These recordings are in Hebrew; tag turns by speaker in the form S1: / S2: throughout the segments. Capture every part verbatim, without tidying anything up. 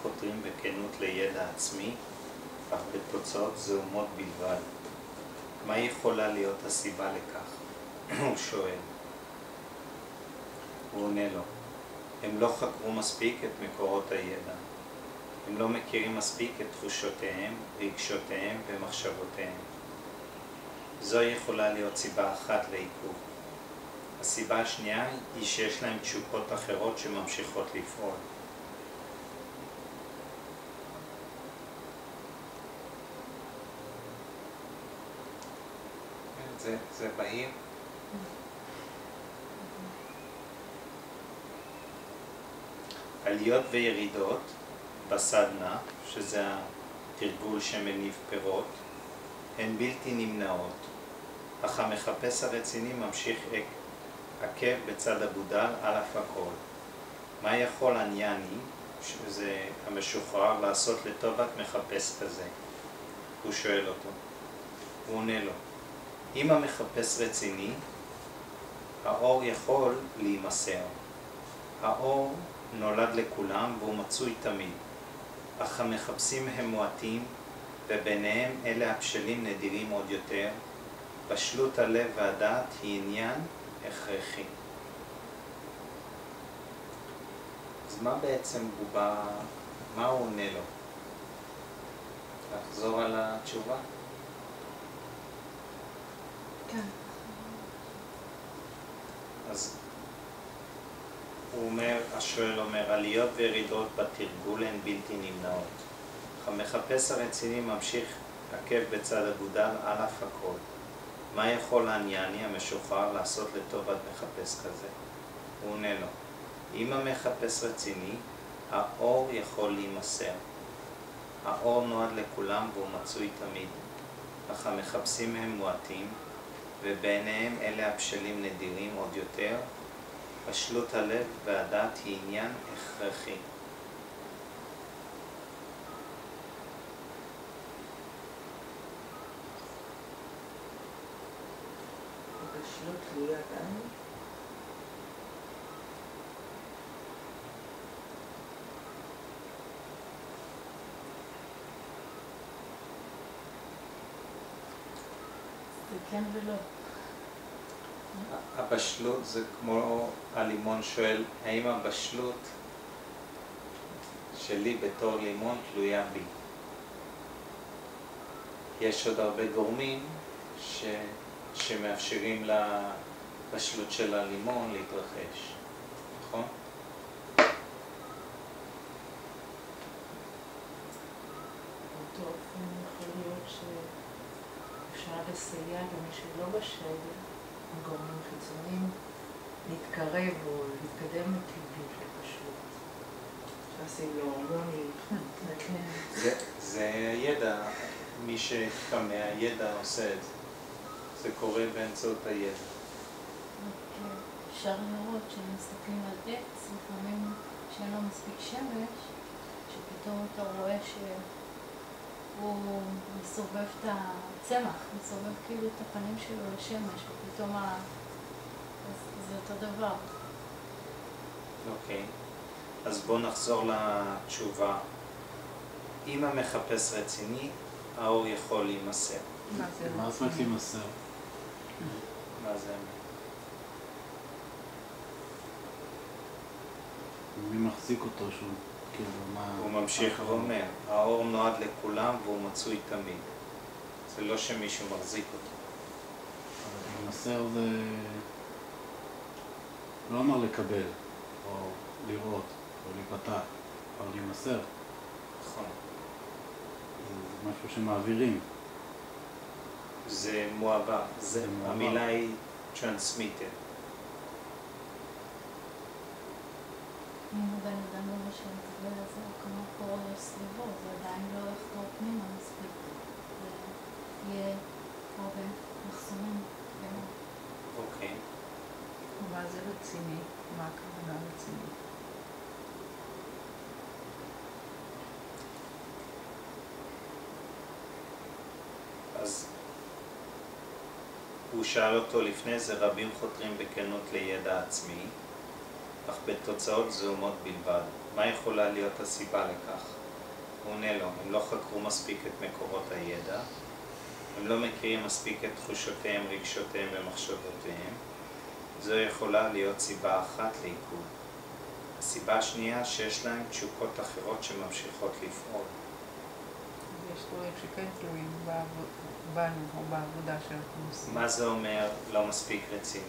S1: חותרים בכנות לידע עצמי, אך בתוצאות זעומות בלבד. מה יכולה להיות הסיבה לכך? הוא שואל. הוא עונה לו. הם לא חקרו מספיק את מקורות הידע. הם לא מכירים מספיק את תחושותיהם, רגשותיהם ומחשבותיהם. זו יכולה להיות סיבה אחת לעיכוב. הסיבה השנייה היא שיש להם תשוקות אחרות שממשיכות לפעול. זה, זה בהיר. עליות וירידות בסדנה, שזה התרגול שמניב פירות, הן בלתי נמנעות, אך המחפש הרציני ממשיך עקב בצד אגודל על אף הכל. מה יכול ענייני, שזה המשוחרר, לעשות לטובת מחפש כזה? הוא שואל אותו. הוא עונה לו. אם המחפש רציני, האור יכול להימסר. האור נולד לכולם והוא מצוי תמיד, אך המחפשים הם מועטים, וביניהם אלה הבשלים נדירים עוד יותר. בשלות הלב והדעת היא עניין הכרחי. אז מה בעצם הוא בא, מה הוא עונה לו? לחזור על התשובה?
S2: כן.
S1: אז הוא אומר, השואל אומר, עליות וירידות בתרגול הן בלתי נמנעות. המחפש הרציני ממשיך עקב בצד אגודל על אף הכל. מה יכול הענייני המשוחרר לעשות לטובת מחפש כזה? הוא עונה לו. אם המחפש רציני, האור יכול להימסר. האור נועד לכולם והוא מצוי תמיד, אך המחפשים הם מועטים, וביניהם אלה הבשלים נדירים עוד יותר. בשלות הלב והדעת היא עניין הכרחי.
S3: בשלות תלויה בנו?
S2: זה כן ולא.
S1: הבשלות זה כמו הלימון שואל, האם הבשלות שלי בתור לימון תלויה בי? יש עוד הרבה גורמים ש... שמאפשרים לבשלות של הלימון להתרחש, נכון?
S2: באותו אופן יכול להיות שאפשר לסייע למי שלא בשל, גורמים חיצוניים, להתקרב או להתקדם מטבעית לפשוט.
S3: שעושים לו הורמונים.
S1: זה, זה ידע, מי שכמה הידע עושה את זה. זה קורה באמצעות הידע.
S2: אפשר לראות שמסתכלים על עץ, לפעמים שאין לו מספיק שמש, שפתאום אתה רואה שהוא מסובב את הצמח, מסובב כאילו את הפנים שלו לשמש, ופתאום ה... זה אותו דבר.
S1: אוקיי, אז בואו נחזור לתשובה. אם המחפש רציני, האור יכול להימסר.
S3: מה זה?
S4: מה זאת אומרת להימסר?
S1: מה זה?
S4: מי מחזיק אותו שהוא, כאילו, מה...
S1: הוא ממשיך ואומר, האור נועד לכולם והוא מצוי תמיד. זה לא שמישהו מחזיק אותו.
S4: אבל להימסר זה... לא אמר לקבל, או לראות, או להיפתח, אבל להימסר.
S1: נכון.
S4: זה, זה משהו שמעבירים.
S1: זה מועבר. זה,
S4: מועבר.
S1: המילה היא transmitted.
S2: אם הבן אדם לא בשל לקבל את זה, או כמו קורא סביבו, זה עדיין לא יחתור פנימה מספיק. זה יהיה הרבה מחסומים.
S1: אוקיי.
S3: מה זה רציני? מה הכוונה רציני?
S1: אז הוא שאל אותו לפני זה, רבים חותרים בכנות לידע עצמי, אך בתוצאות זעומות בלבד. מה יכולה להיות הסיבה לכך? הוא עונה לו, הם לא חקרו מספיק את מקורות הידע, הם לא מכירים מספיק את תחושותיהם, רגשותיהם ומחשבותיהם. זו יכולה להיות סיבה אחת לעיכוב. הסיבה השנייה שיש להם תשוקות אחרות שממשיכות לפעול.
S3: יש דברים שכן תלויים בנו או בעבודה שאנחנו עושים.
S1: מה זה אומר לא מספיק רציני?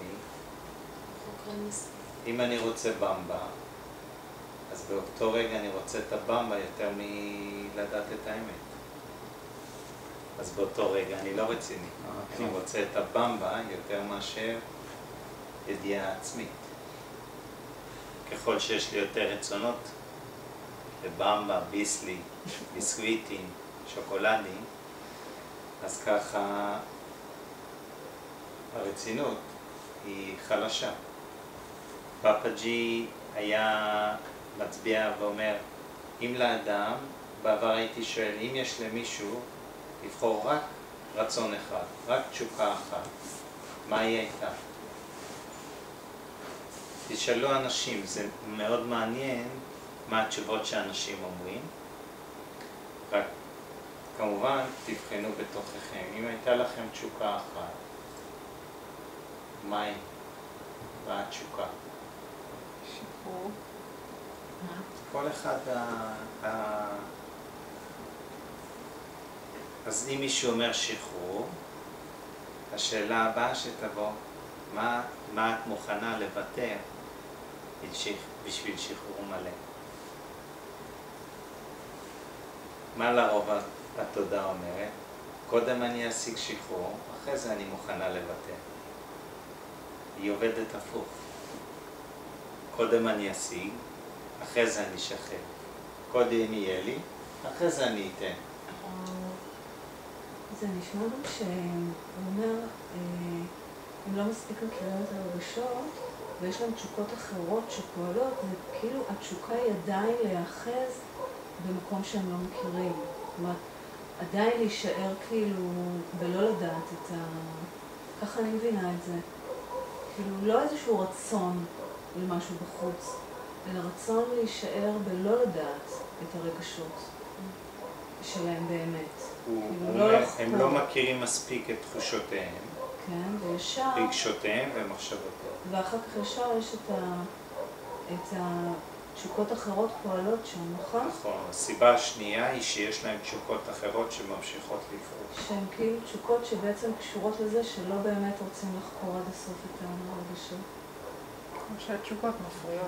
S1: אם אני רוצה במבה, אז באותו רגע אני רוצה את הבמבה יותר מלדעת את האמת. אז באותו רגע אני לא רציני. אני רוצה את הבמבה יותר מאשר ידיעה עצמית. ככל שיש לי יותר רצונות, לבמבה, ביסלי, ביסקוויטים, שוקולדים, אז ככה הרצינות היא חלשה. פאפאג'י היה מצביע ואומר, אם לאדם, בעבר הייתי שואל, אם יש למישהו לבחור רק רצון אחד, רק תשוקה אחת, מה היא הייתה? תשאלו אנשים, זה מאוד מעניין מה התשובות שאנשים אומרים, רק כמובן תבחנו בתוככם, אם הייתה לכם תשוקה אחת, מה היא? מה התשוקה?
S3: שחרור.
S1: כל אחד ה... ה... אז אם מישהו אומר שחרור, השאלה הבאה שתבוא, מה, מה את מוכנה לוותר בשביל שחרור מלא? מה לרוב התודה אומרת? קודם אני אשיג שחרור, אחרי זה אני מוכנה לוותר. היא עובדת הפוך. קודם אני אשיג, אחרי זה אני אשחרר. קודם יהיה לי, אחרי זה אני אתן.
S5: זה נשמע גם שהוא אומר, הם לא מספיק מכירים את הרגשות, ויש להם תשוקות אחרות שפועלות, וכאילו התשוקה היא עדיין להיאחז במקום שהם לא מכירים. זאת אומרת, עדיין להישאר כאילו בלא לדעת את ה... ככה אני מבינה את זה. כאילו לא איזשהו רצון למשהו בחוץ, אלא רצון להישאר בלא לדעת את הרגשות שלהם באמת.
S1: הוא
S5: כאילו
S1: אומר,
S5: לא
S1: הם לא מכירים מספיק את תחושותיהם,
S5: כן, וישר...
S1: רגשותיהם ומחשבותיהם.
S5: ואחר כך ישר יש את ה... את התשוקות אחרות פועלות שם, נכון?
S1: נכון. הסיבה השנייה היא שיש להם תשוקות אחרות שממשיכות לפעול.
S5: שהן כאילו תשוקות שבעצם קשורות לזה שלא באמת רוצים לחקור עד הסוף את הרגשות.
S3: כמו שהתשוקות מפריעות.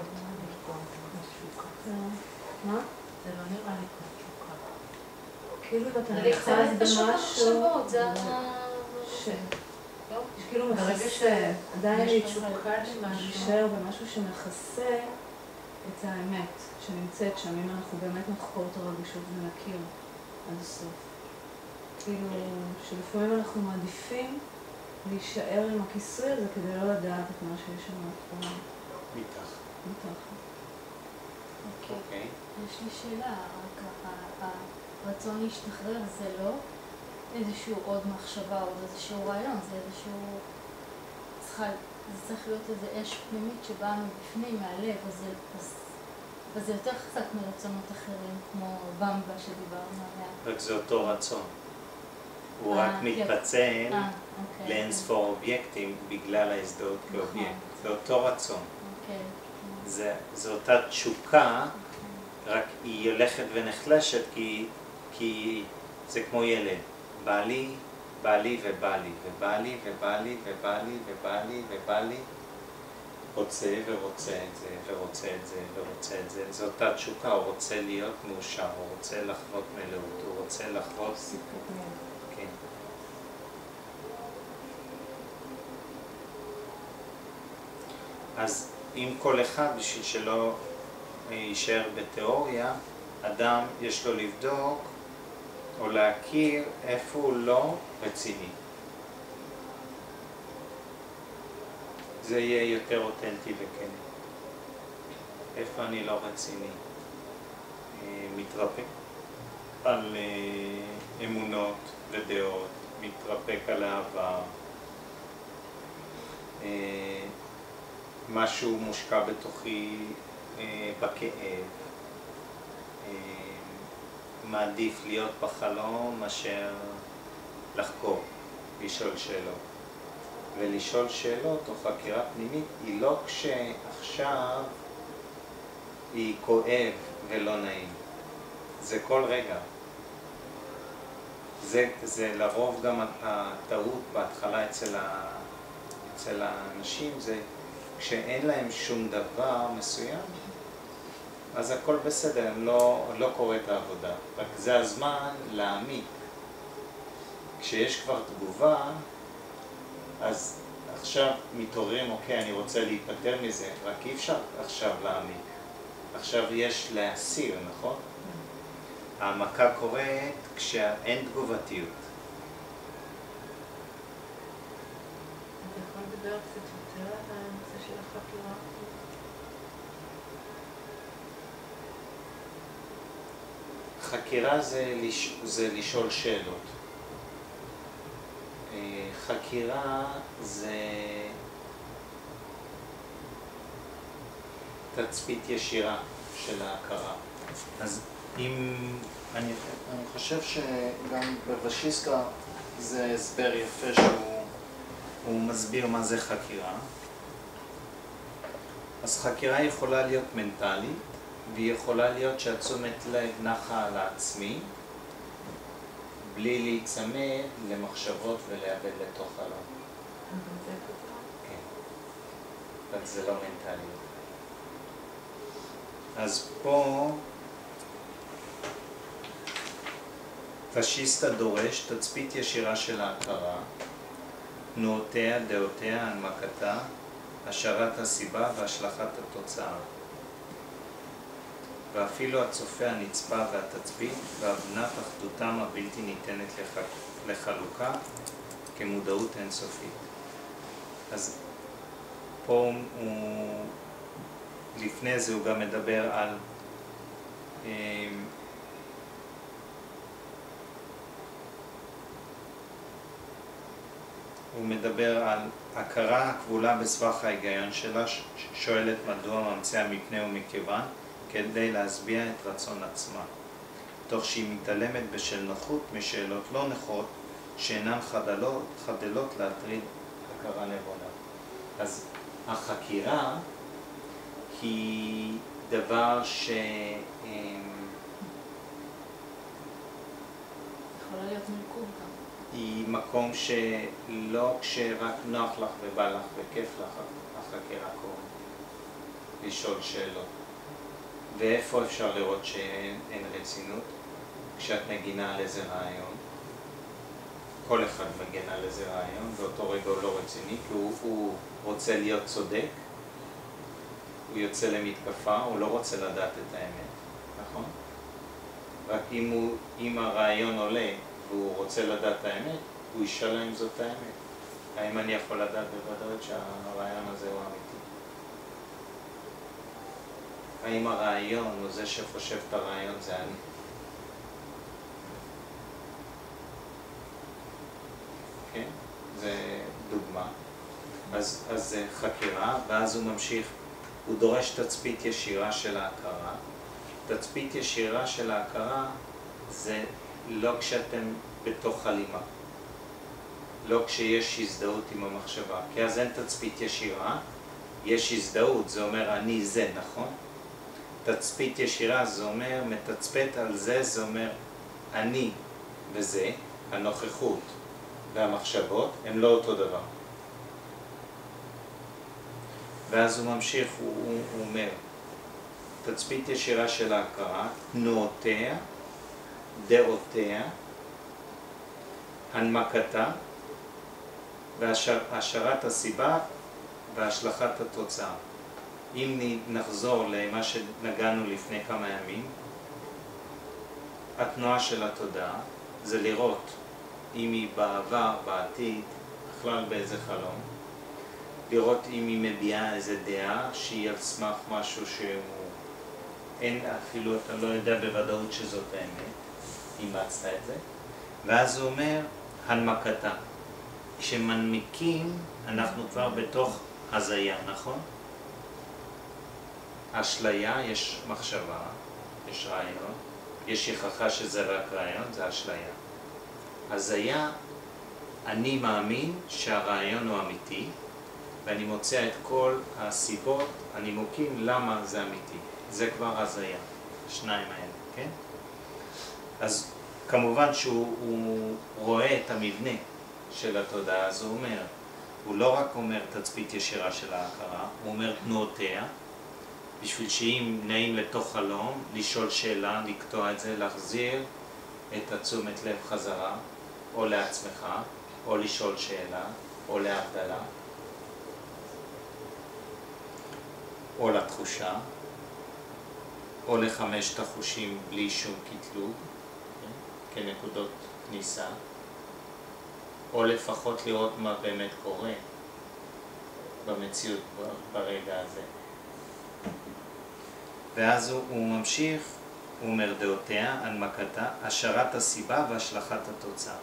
S5: מה?
S2: זה לא נראה לי כמו תשוקה.
S5: כאילו אם אתה
S2: זה
S5: נאחז
S2: פשוט
S5: במשהו...
S2: המחשבות, זה ה...
S5: ש... שכאילו מכסה, עדיין
S2: יש
S5: לי
S2: תשוקה למשהו.
S5: להישאר במשהו שמכסה את האמת שנמצאת שם, אם אנחנו באמת נחקור את הרגשות ונכיר עד הסוף. כאילו שלפעמים אנחנו מעדיפים להישאר עם הכיסוי הזה כדי לא לדעת את מה שיש שם מאחורי.
S1: מתח.
S5: מתחת.
S1: אוקיי.
S2: יש לי שאלה, רק ה- הרצון להשתחרר זה לא איזשהו עוד מחשבה, עוד איזשהו רעיון, זה איזשהו... צריכה, זה צריך להיות איזו אש פנימית שבאה מבפנים, מהלב, אז זה, אז, אז זה יותר חזק מרצונות אחרים, כמו במבה שדיברנו עליה.
S1: רק זה אותו רצון. הוא
S2: אה,
S1: רק
S2: כן.
S1: מתפצל
S2: אה, אוקיי.
S1: לאינספור אובייקטים בגלל ההזדהות
S2: נכון.
S1: כאובייקט. זה אותו רצון.
S2: אוקיי.
S1: זה, זה אותה תשוקה, רק היא הולכת ונחלשת כי, כי זה כמו ילד. בא לי, בא לי ובא לי, ובא לי ובא לי ובא לי ובא לי ובא לי. רוצה ורוצה את זה, ורוצה את זה, ורוצה את זה. זו אותה תשוקה, הוא רוצה להיות מאושר, הוא רוצה לחוות מלאות, הוא רוצה לחוות... כן. אז אם כל אחד, בשביל שלא יישאר בתיאוריה, אדם יש לו לבדוק או להכיר איפה הוא לא רציני. זה יהיה יותר אותנטי וכן. איפה אני לא רציני? מתרפק על אמונות ודעות, מתרפק על העבר. משהו מושקע בתוכי אה, בכאב, אה, מעדיף להיות בחלום מאשר לחקור, לשאול שאלות. ולשאול שאלות או חקירה פנימית היא לא כשעכשיו היא כואב ולא נעים. זה כל רגע. זה, זה לרוב גם הטעות בהתחלה אצל, ה, אצל האנשים, זה כשאין להם שום דבר מסוים, אז הכל בסדר, לא, לא קורה את העבודה. רק זה הזמן להעמיק. כשיש כבר תגובה, אז עכשיו מתעוררים, אוקיי, אני רוצה להיפטר מזה, רק אי אפשר עכשיו להעמיק. עכשיו יש להסיר, נכון? העמקה קורית כשאין תגובתיות.
S5: אתה יכול לדבר קצת יותר על הנושא של החקירה?
S1: חקירה זה, לש... זה לשאול שאלות. חקירה זה תצפית ישירה של ההכרה. אז אם... אני, אני חושב שגם בבשיסקה זה הסבר יפה שהוא הוא מסביר מה זה חקירה. אז חקירה יכולה להיות מנטלית, והיא יכולה להיות שהתשומת לב נחה על העצמי, בלי להיצמד למחשבות ולאבד לתוך חלום.
S5: אבל זה חקירה?
S1: כן. אבל זה לא מנטליות. אז פה פשיסטה דורש תצפית ישירה של ההכרה, תנועותיה, דעותיה, הנמקתה, השערת הסיבה והשלכת התוצאה. ואפילו הצופה הנצפה והתצפית והבנת אחדותם הבלתי ניתנת לחלוקה כמודעות אינסופית. אז פה הוא, לפני זה הוא גם מדבר על הוא מדבר על הכרה הכבולה בסבך ההיגיון שלה, שואלת מדוע ממציאה מפני ומכיוון, כדי להסביע את רצון עצמה, תוך שהיא מתעלמת בשל נוחות משאלות לא נכות, שאינן חדלות, חדלות להטריד הכרה נבונה. אז החקירה היא דבר ש...
S2: יכולה להיות מלכוד גם.
S1: היא מקום שלא כשרק נוח לך ובא לך וכיף לך, החקירה קוראים. לשאול שאלות. ואיפה אפשר לראות שאין רצינות? כשאת מגינה על איזה רעיון. כל אחד מגן על איזה רעיון, באותו רגע הוא לא רציני, כי הוא, הוא רוצה להיות צודק, הוא יוצא למתקפה, הוא לא רוצה לדעת את האמת, נכון? רק אם, הוא, אם הרעיון עולה והוא רוצה לדעת את האמת, הוא ישאל אם זאת האמת. האם אני יכול לדעת בוודאות שהרעיון הזה הוא אמיתי? האם הרעיון הוא זה שחושב את הרעיון זה אני? כן? זה דוגמה. אז, אז זה חקירה, ואז הוא ממשיך, הוא דורש תצפית ישירה של ההכרה. תצפית ישירה של ההכרה זה לא כשאתם בתוך הלימה. לא כשיש הזדהות עם המחשבה. כי אז אין תצפית ישירה, יש הזדהות, זה אומר אני זה, נכון? תצפית ישירה זה אומר, מתצפת על זה, זה אומר אני וזה, הנוכחות והמחשבות הם לא אותו דבר. ואז הוא ממשיך, הוא, הוא, הוא אומר, תצפית ישירה של ההכרה, תנועותיה, דעותיה, הנמקתה, והשערת הסיבה והשלכת התוצאה. אם נחזור למה שנגענו לפני כמה ימים, התנועה של התודעה זה לראות אם היא בעבר, בעתיד, בכלל באיזה חלום, לראות אם היא מביעה איזה דעה שהיא על סמך משהו שהוא אין, אפילו אתה לא יודע בוודאות שזאת האמת, אימצת את זה, ואז הוא אומר הנמקתה. כשמנמיקים אנחנו כבר בתוך הזיה, נכון? אשליה, יש מחשבה, יש רעיון, יש שכחה שזה רק רעיון, זה אשליה. הזיה, אני מאמין שהרעיון הוא אמיתי, ואני מוצא את כל הסיבות, הנימוקים למה זה אמיתי. זה כבר הזיה, השניים האלה, כן? אז כמובן שהוא רואה את המבנה של התודעה, אז הוא אומר, הוא לא רק אומר תצפית ישירה של ההכרה, הוא אומר תנועותיה, בשביל שאם נעים לתוך חלום, לשאול שאלה, לקטוע את זה, להחזיר את התשומת לב חזרה, או לעצמך, או לשאול שאלה, או להבדלה, או לתחושה, או לחמשת החושים בלי שום קטלוג, כנקודות כניסה, או לפחות לראות מה באמת קורה במציאות ברגע הזה. ואז הוא, הוא ממשיך, הוא אומר דעותיה, הנמקתה, השארת הסיבה והשלכת התוצאה.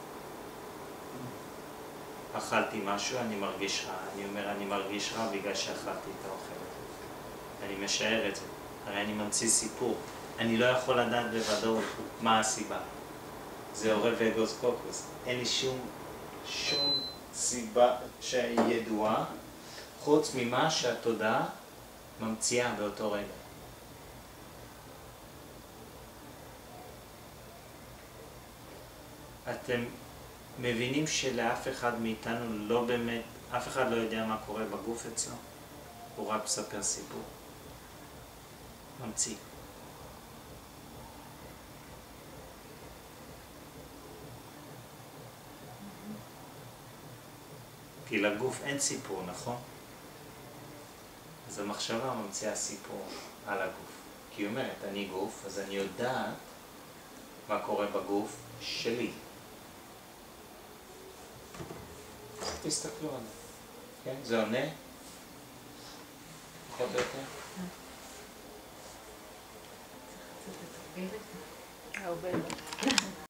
S1: אכלתי משהו, אני מרגיש רע. אני אומר, אני מרגיש רע בגלל שאכלתי את האוכל. אני משער את זה. הרי אני ממציא סיפור. אני לא יכול לדעת בוודאות מה הסיבה. זה עורב אגוס קוקוס. אין לי שום, שום סיבה שידועה, חוץ ממה שהתודעה ממציאה באותו רגע. אתם מבינים שלאף אחד מאיתנו לא באמת, אף אחד לא יודע מה קורה בגוף אצלו, הוא רק מספר סיפור. ממציא. כי לגוף אין סיפור, נכון? אז המחשבה ממציאה סיפור על הגוף. כי היא אומרת, אני גוף, אז אני יודעת מה קורה בגוף שלי. תסתכלו על זה. כן? זה עונה? פחות או יותר?
S3: הרבה.